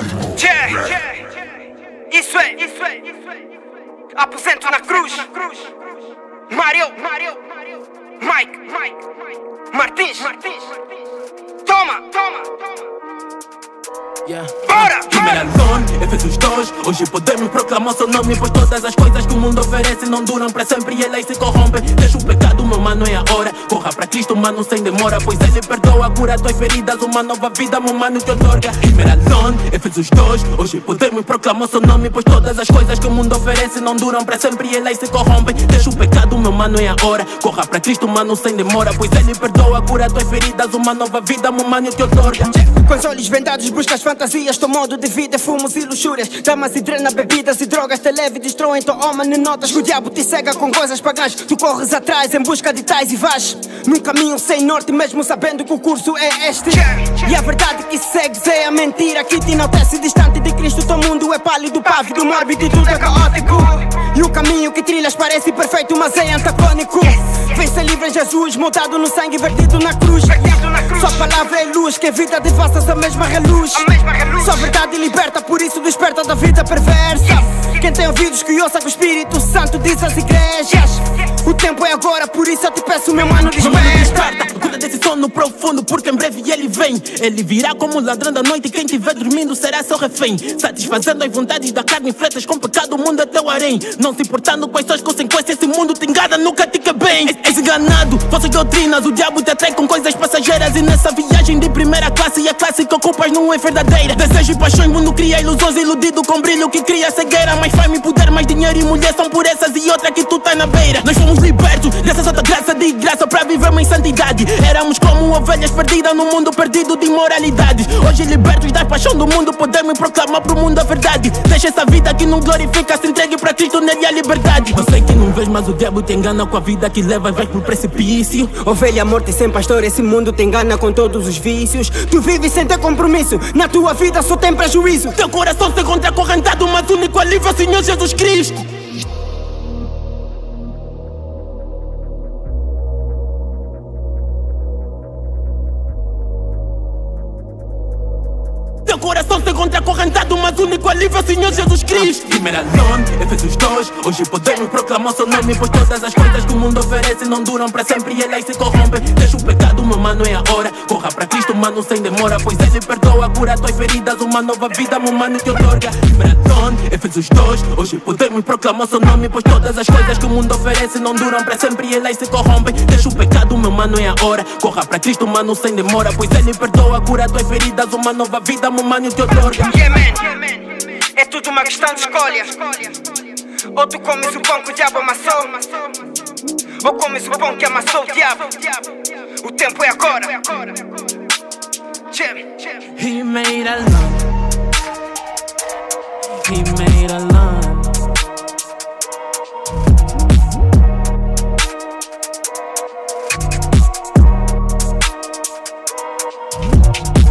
Isso é. Aposento na cruz. Mario, Mike, Martins. Toma. Bora! Alone, Efésios 2. Hoje podemos proclamar seu nome, pois todas as coisas que o mundo oferece não duram para sempre e elas se corrompem. Deixa o pecado, meu mano, é a hora. Corra para Cristo, mano, sem demora, pois Ele perdoa, cura tuas feridas. Uma nova vida, meu mano, te otorga. Alone, Efésios 2. Hoje podemos proclamar seu nome, pois todas as coisas que o mundo oferece não duram para sempre e elas se corrompem. Deixa o pecado, meu mano, é a hora. Corra para Cristo, mano, sem demora, pois Ele perdoa, cura tuas feridas. Uma nova vida, meu mano, te otorga. Com os olhos vendados buscas fantasias, teu modo de vida é fumos e luxúrias. Damas e drena, bebidas e drogas te leva e destroem tua alma nem notas. O diabo te cega com coisas pagãs, tu corres atrás em busca de tais e vais num caminho sem norte, mesmo sabendo que o curso é este. E a verdade que segues é a mentira que te enaltece. Distante de Cristo teu mundo é pálido, pávido, mórbido e tudo é caótico. E o caminho que trilhas parece perfeito, mas é antagônico. Vem ser livre em Jesus, montado no sangue vertido na cruz. Sua palavra é luz, que evita de vossas a mesma reluz. Sua verdade liberta, por isso desperta da vida perversa. Quem tem ouvidos que ouça que o Espírito Santo diz às igrejas. O tempo é agora, por isso eu te peço, meu mano, desperta. Cuida desse sono profundo, porque em breve ele vem. Ele virá como ladrão da noite e quem estiver dormindo será seu refém. Satisfazendo as vontades da carne, fletas com pecado, o mundo é teu harém. Não se importando quais são as consequências, esse mundo te engana, nunca te quer bem. És enganado, falsas doutrinas, o diabo te atrai com coisas passageiras. E nessa viagem de primeira classe, e a classe que ocupas não é verdadeira. Desejo e paixões, mundo cria ilusões, iludido com brilho que cria cegueira. Mais fame, poder, mais dinheiro e mulher são purezas e outra que tu tá na beira. Nós fomos libertos, graças a tua graça de graça para vivermos em santidade. Éramos como ovelhas perdidas no mundo perdido de imoralidades. Hoje libertos da paixão do mundo, podemos proclamar pro mundo a verdade. Deixa essa vida que não glorifica, se entregue pra Cristo, nele a liberdade. Eu sei que não vês, mas o diabo te engana com a vida que leva, vais pro precipício. Ovelha morta e sem pastor, esse mundo te engana com todos os vícios. Tu vives sem ter compromisso, na tua vida só tem prejuízo. Teu coração se encontra acorrentado, mas o único alívio é o Senhor Jesus Cristo. Teu coração se encontra acorrentado, mas o único alívio é o Senhor Jesus Cristo. Alone, Efésios 2. Hoje podemos proclamar seu nome, pois todas as coisas que o mundo oferece não duram para sempre e elas se corrompem. Deixa o pecado, meu mano, é a hora. Corra para Cristo, mano, sem demora, pois Ele perdoa, cura tuas feridas. Uma nova vida, meu mano, te otorga. Alone, Efésios 2. Hoje podemos proclamar seu nome, pois todas as coisas que o mundo oferece não duram para sempre e elas se corrompem. Deixa o pecado, meu mano, é a hora. Corra para Cristo, mano, sem demora, pois Ele perdoa, cura tuas feridas. Uma nova vida, meu mano, te otorga. É tudo uma questão de escolha. Ou tu comes o pão que o diabo amassou, ou comes o pão que amassou o diabo. O tempo é agora. He made alone. He made alone.